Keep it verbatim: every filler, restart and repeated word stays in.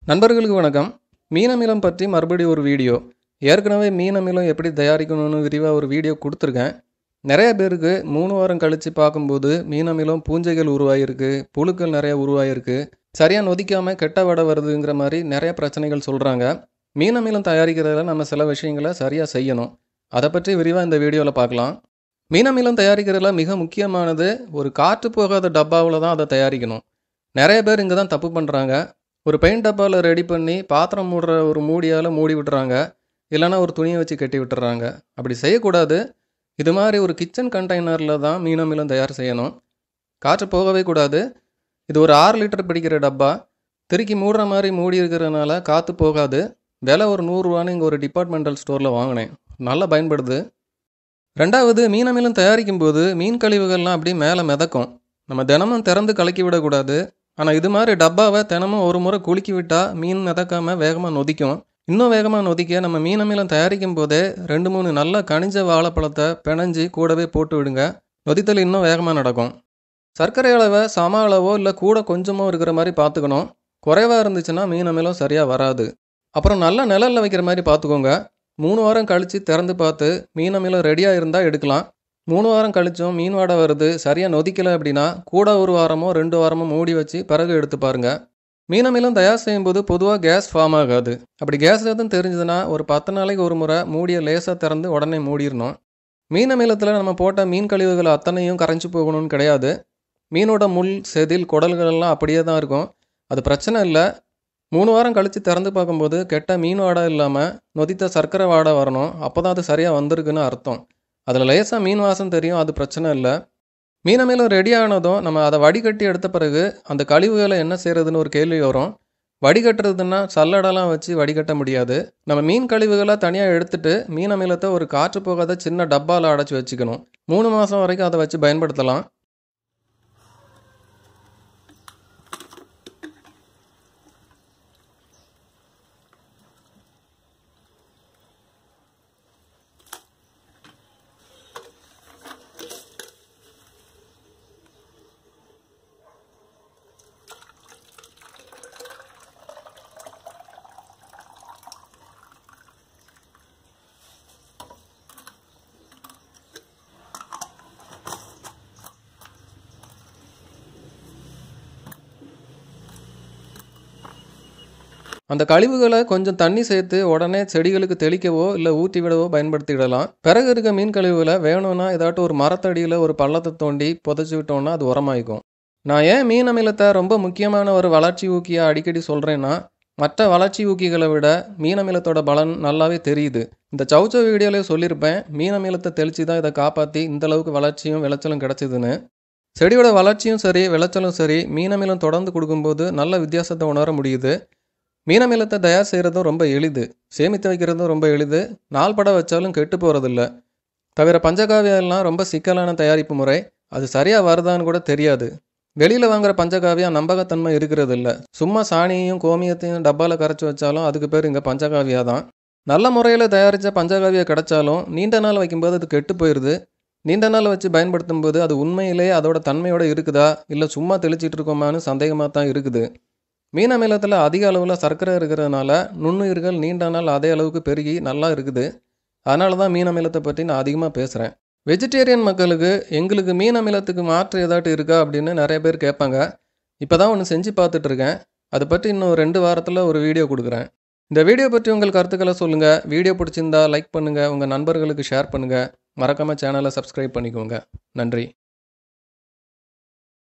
நண்பர்களுக்கு வணக்கம். மீன் அமிலம் பற்றி மறுபடியும் ஒரு வீடியோ. ஏற்கனவே மீன் அமிலம் எப்படி தயாரிக்கணும்னு விரிவாக ஒரு வீடியோ கொடுத்துருக்கேன். நிறைய பேருக்கு மூணு வாரம் கழித்து பார்க்கும்போது மீன் அமிலம் பூஞ்சைகள் உருவாகிருக்கு, புழுக்கள் நிறைய உருவாகிருக்கு, சரியாக நொதிக்காமல் கெட்ட வடை வருதுங்கிற மாதிரி நிறைய பிரச்சனைகள் சொல்கிறாங்க. மீன் அமிலம் தயாரிக்கிறதுல நம்ம சில விஷயங்களை சரியாக செய்யணும். அதை பற்றி விரிவாக இந்த வீடியோவில் பார்க்கலாம். மீன் அமிலம் தயாரிக்கிறதுல மிக முக்கியமானது ஒரு காற்று போகாத டப்பாவில் தான் அதை தயாரிக்கணும். நிறைய பேர் இங்கே தான் தப்பு பண்ணுறாங்க. ஒரு பெயிண்ட் டப்பாவில் ரெடி பண்ணி பாத்திரம் மூடுற ஒரு மூடியால் மூடி விட்டுறாங்க, இல்லைனா ஒரு துணியை வச்சு கட்டி விட்டுறாங்க. அப்படி செய்யக்கூடாது. இது மாதிரி ஒரு கிச்சன் கண்டெய்னரில் தான் மீன் அமிலம் தயார் செய்யணும். காற்று போகவே கூடாது. இது ஒரு ஆறு லிட்டர் பிடிக்கிற டப்பா. திருக்கி மூடுற மாதிரி மூடி இருக்கிறதுனால காற்று போகாது. விலை ஒரு நூறுரூவான்னு இங்கே ஒரு டிபார்ட்மெண்டல் ஸ்டோரில் வாங்கினேன். நல்லா பயன்படுது. ரெண்டாவது, மீன் அமிலம் தயாரிக்கும் போது மீன் கழிவுகள்லாம் அப்படி மேலே மிதக்கும். நம்ம தினமும் திறந்து கலக்கி விடக்கூடாது. ஆனால் இது மாதிரி டப்பாவை தினமும் ஒரு முறை குலுக்கி விட்டால் மீன் மிதக்காமல் வேகமாக நொதிக்கும். இன்னும் வேகமாக நொதிக்க நம்ம மீன் அமிலம் தயாரிக்கும் போதே ரெண்டு மூணு நல்ல கனிஞ்ச வாழைப்பழத்தை பிணைஞ்சி கூடவே போட்டு விடுங்க. நொதித்தல் இன்னும் வேகமாக நடக்கும். சர்க்கரை அளவை சம அளவோ இல்லை கூட கொஞ்சமோ இருக்கிற மாதிரி பார்த்துக்கணும். குறைவாக இருந்துச்சுன்னா மீன் அமிலம் சரியாக வராது. அப்புறம் நல்ல நிழலில் வைக்கிற மாதிரி பார்த்துக்கோங்க. மூணு வாரம் கழித்து திறந்து பார்த்து மீன் அமிலம் ரெடியாக இருந்தால் எடுக்கலாம். மூணு வாரம் கழிச்சும் மீன் வாடை வருது, சரியாக நொதிக்கலை அப்படின்னா கூட ஒரு வாரமோ ரெண்டு வாரமோ மூடி வச்சு பிறகு எடுத்து பாருங்கள். மீன் அமிலம் தயார் செய்யும்போது பொதுவாக கேஸ் ஃபார்ம் ஆகாது. அப்படி கேஸ் எதுவும் தெரிஞ்சதுன்னா ஒரு பத்து நாளைக்கு ஒரு முறை மூடியை லேசாக திறந்து உடனே மூடிடணும். மீன் அமிலத்தில் நம்ம போட்ட மீன் கழிவுகள் அத்தனையும் கரைஞ்சி போகணும்னு கிடையாது. மீனோட முள், செதில், குடல்கள்லாம் அப்படியே தான் இருக்கும். அது பிரச்சனை இல்லை. மூணு வாரம் கழித்து திறந்து பார்க்கும்போது கெட்ட மீன் வாடை இல்லாமல் நொதித்த சர்க்கரை வாடை வரணும். அப்போ தான் அது சரியாக வந்திருக்குன்னு அர்த்தம். அதில் லேசாக மீன் வாசம் தெரியும், அது பிரச்சனை இல்லை. மீன் அமிலம் ரெடி ஆனதும் நம்ம அதை வடிகட்டி எடுத்த பிறகு அந்த கழிவுகளை என்ன செய்கிறதுன்னு ஒரு கேள்வி வரும். வடிகட்டுறதுன்னா சல்லடெல்லாம் வச்சு வடிகட்ட முடியாது. நம்ம மீன் கழிவுகளை தனியாக எடுத்துட்டு மீன் அமிலத்தை ஒரு காற்று போகாத சின்ன டப்பாவில் அடைச்சி வச்சுக்கணும். மூணு மாதம் வரைக்கும் அதை வச்சு பயன்படுத்தலாம். அந்த கழிவுகளை கொஞ்சம் தண்ணி சேர்த்து உடனே செடிகளுக்கு தெளிக்கவோ இல்லை ஊற்றி விடவோ பயன்படுத்திடலாம். பிறகு இருக்க மீன் கழிவுகளை வேணும்னா ஏதாட்டும் ஒரு மரத்தடியில் ஒரு பள்ளத்தை தோண்டி புதைச்சி விட்டோம்னா அது உரமாயிக்கும். நான் ஏன் மீன் அமிலத்தை ரொம்ப முக்கியமான ஒரு வளர்ச்சி ஊக்கியாக அடிக்கடி சொல்கிறேன்னா, மற்ற வளர்ச்சி ஊக்கிகளை விட மீன் அமிலத்தோட பலன் நல்லாவே தெரியுது. இந்த சவுச்சோ வீடியோலேயே சொல்லியிருப்பேன், மீன் அமிலத்தை தெளித்து தான் இதை காப்பாற்றி இந்தளவுக்கு வளர்ச்சியும் விளைச்சலும் கிடச்சிதுன்னு. செடியோட வளர்ச்சியும் சரி விளைச்சலும் சரி மீன் அமிலம் தொடர்ந்து கொடுக்கும்போது நல்ல வித்தியாசத்தை உணர முடியுது. மீன் அமிலத்தை தயார் செய்கிறதும் ரொம்ப எளிது, சேமித்து வைக்கிறதும் ரொம்ப எளிது. நாள் பட வச்சாலும் கெட்டு போகிறதில்ல. தவிர பஞ்சகாவியெல்லாம் ரொம்ப சிக்கலான தயாரிப்பு முறை. அது சரியாக வருதான்னு கூட தெரியாது. வெளியில் வாங்குகிற பஞ்சகாவியா நம்பகத்தன்மை இருக்கிறது இல்லை. சும்மா சாணியையும் கோமியத்தையும் டப்பாவில் கரைச்சி வச்சாலும் அதுக்கு பேர் இங்கே பஞ்சகாவியா தான். நல்ல முறையில் தயாரித்த பஞ்சகாவியா கிடைச்சாலும் நீண்ட நாள் வைக்கும்போது அது கெட்டு போயிடுது. நீண்ட நாள் வச்சு பயன்படுத்தும் போது அது உண்மையிலே அதோட தன்மையோடு இருக்குதா இல்லை சும்மா தெளிச்சிட்டு இருக்கோமான்னு சந்தேகமாக தான் இருக்குது. மீன் அமிலத்தில் அதிக அளவில் சர்க்கரை இருக்கிறதுனால நுண்ணுயிர்கள் நீண்ட நாள் அதே அளவுக்கு பெருகி நல்லா இருக்குது. அதனால தான் மீன் அமிலத்தை பற்றி நான் அதிகமாக பேசுகிறேன். வெஜிடேரியன் மக்களுக்கு எங்களுக்கு மீன் அமிலத்துக்கு மாற்று ஏதாட்டு இருக்கா அப்படின்னு நிறைய பேர் கேட்பாங்க. இப்போ தான் ஒன்று செஞ்சு பார்த்துட்ருக்கேன். அதை பற்றி இன்னும் ரெண்டு வாரத்தில் ஒரு வீடியோ கொடுக்குறேன். இந்த வீடியோ பற்றி உங்கள் கருத்துக்களை சொல்லுங்கள். வீடியோ பிடிச்சிருந்தா லைக் பண்ணுங்கள், உங்கள் நண்பர்களுக்கு ஷேர் பண்ணுங்கள். மறக்காமல் சேனலை சப்ஸ்கிரைப் பண்ணிக்கோங்க. நன்றி.